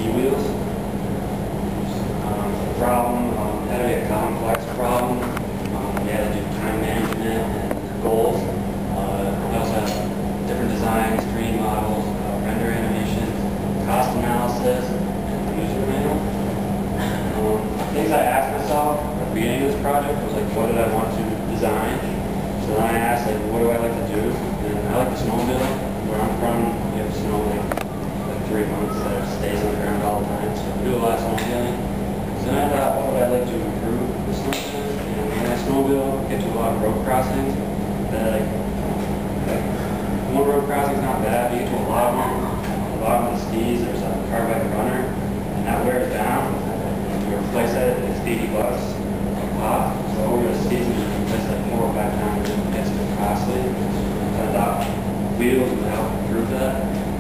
ski wheels. The problem had to be a complex problem. We had to do time management and goals. We also have different designs, 3D models, render animations, cost analysis, and the user manual. Things I asked myself at the beginning of this project was like, what did I want to design? So then I asked, like, what do I like to do? And I like the snowmobile. Where I'm from, we have snow like 3 months that it stays on the ground all the time. So we do a lot of snowmobiling. So then I thought, what would I like to improve the snowmobile? And when I snowmobile, get to a lot of road crossings. That like one road crossing is not bad. You get to a lot of them. On the bottom of the skis, there's a carbide runner, and that wears down. And to replace it, it's $80 a pop. So over the season, you can replace that 4 or 5 times. It gets too costly. So I thought wheels would help improve that.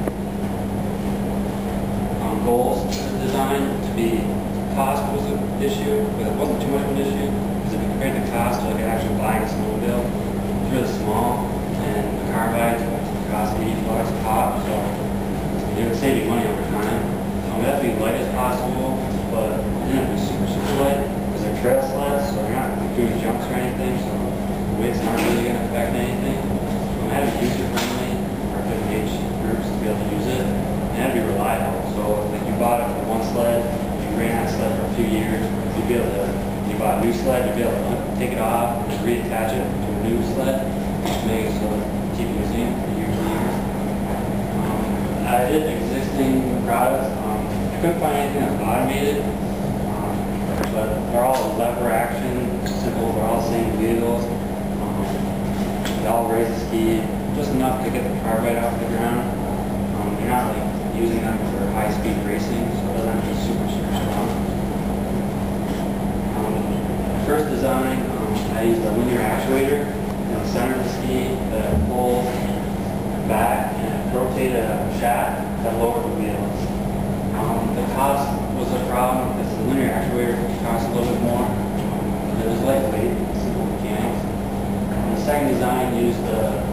Goals design to be cost was an issue, but it wasn't too much of an issue because if you compared the cost to like actually buying a snowmobile, it's really small, and the carbide cost $80 a pop, so it would save you money over time. We have to be light as possible, but it didn't have to be super light because they're trail sleds, so you're not doing jumps or anything, so the weight's not really going to affect anything. I had to be user friendly for different age groups to be able to use it. It had to be reliable. So like you bought it for one sled, you ran that sled for a few years, you'd be able to, you bought a new sled, you'd be able to take it off and just reattach it to a new sled, just make it so that you keep using it for years and years. I did existing products. I couldn't find anything that's automated, but they're all lever action, simple, they're all the same wheels. They all raise the ski just enough to get the carbide off the ground. You're not like using them for high-speed racing, so it doesn't have to be super strong. First design, I used a linear actuator in the center of the ski that pulls back and rotated a shaft that lowered the wheels. The cost was a problem because the linear actuator cost a little bit more. It was lightweight, simple mechanics. The second design used the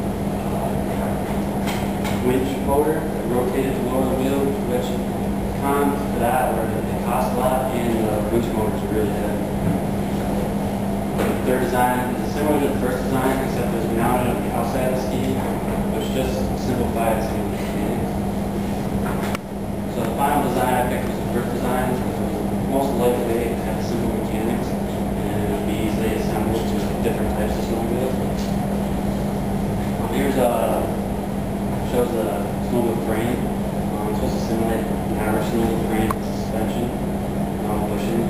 winch motor that rotated to lower the wheel, which con to that where it costs a lot and the winch motors are really heavy. The third design is similar to the first design except it was mounted on the outside of the ski, which just simplified some of the mechanics. So the final design I picked was the first design, which was most lightweight, had simple mechanics, and it would be easily assembled to different types of snowmobiles. Here's shows the snowmobile frame. It's supposed to simulate an average snowmobile frame suspension, bushing.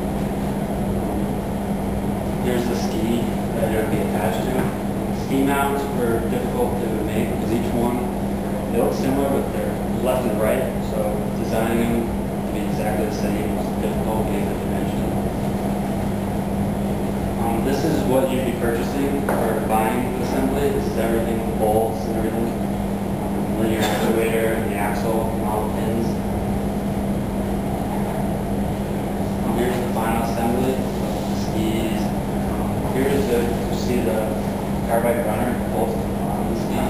Here's the ski that it would be attached to. Ski mounts were difficult to make because each one, they look similar but they're left and right, so designing them to be exactly the same was difficult getting the dimension. This is what you'd be purchasing or buying assembly. This is everything, the bolts and everything. Linear actuator and the axle and all the pins. Here's the final assembly of the skis. Here's you see the carbide runner bolts on the ski.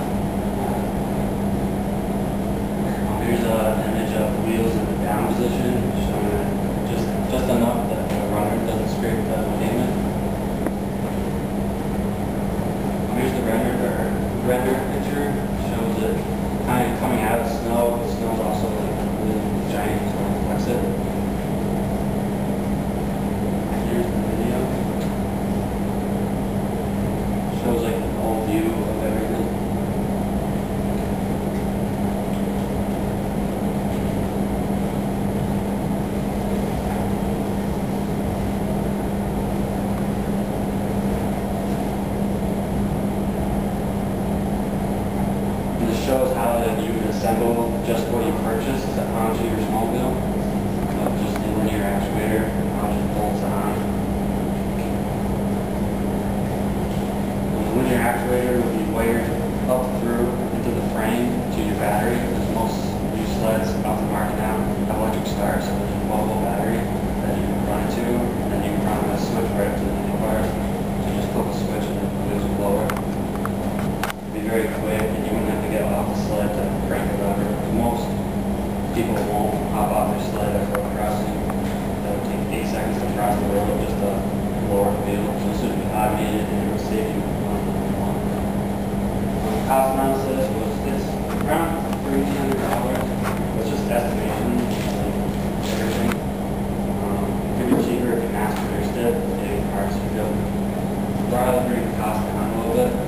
Here's an image of the wheels in the down position, showing that just enough that the runner doesn't scrape the pavement. Here's the render picture. Shows it kind of coming out of the snow. The snow is also like really giant, so it reflects it. Here's the video. Shows like the whole view of everything. Shows how you would assemble just what you purchased onto your snowmobile. Just the linear actuator, how it just bolts on. The linear actuator would be wired up through into the frame to your battery, because most new sleds off the market now have electric start, so there's a 12-volt battery that you can run to, and then you can run a switch right up to the handlebars. So you just flip the switch and the wheels will lower. It'd be very quick, and you wouldn't have to get off the sled to crank the lever. Most people won't hop off their sled at road crossing. It'll take 8 seconds to cross the road just to lower the wheel. So this would be automated and it would save you one. Cost analysis was it's around $1,300. It's just estimation of everything. It could be cheaper if you mass produced it. Getting parts to go. Rather bring the cost down a little bit.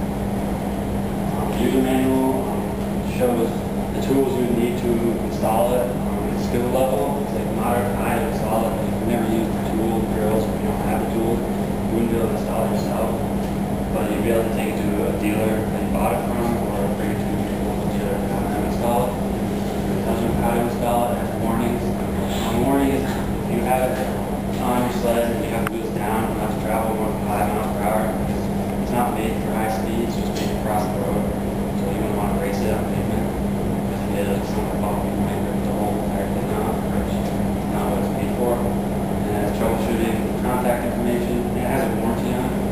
User manual shows the tools you need to install it. Skill level, it's like moderate to high to install it. If you've never used the tool, drills, if you don't have the tools, you wouldn't be able to install it yourself. But you'd be able to take it to a dealer that you bought it from, or bring it to a local dealer and have them install it. It tells you how to install it, it has warnings. Warnings, you have it on your sled and you have the wheels down, you have to travel more than 5 miles per hour. It's not made for high speed, it's just made to cross the road. So you wouldn't want to race it on pavement. Because if you did, it's not about you might rip the whole entire thing off, which is not what it's made for. And it has troubleshooting, contact information, and it has a warranty on it.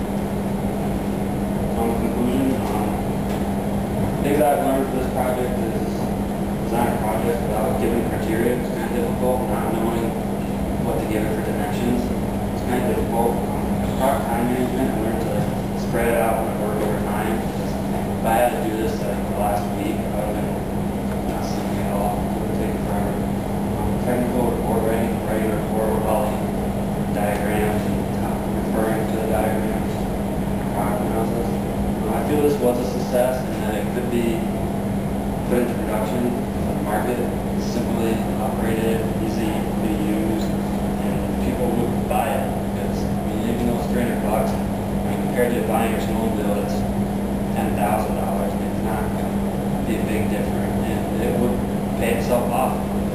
In conclusion, things that I've learned for this project is design a project without giving criteria. It's kind of difficult, not knowing what to give it for dimensions. It's kind of difficult. Product time management, I learned to spread it out and work over time. If I had to do this the last week, I would have been not seeing it at all. It would take forever. Technical report writing a report with all the diagrams and referring to the diagrams, product analysis. I feel this was a success and that it could be put into production for the market. It's simply operated, easy to use, and people would buy it because even though it's $300, compared to buying your snowmobile that's $10,000, it's not going to be a big difference, and it would pay itself off.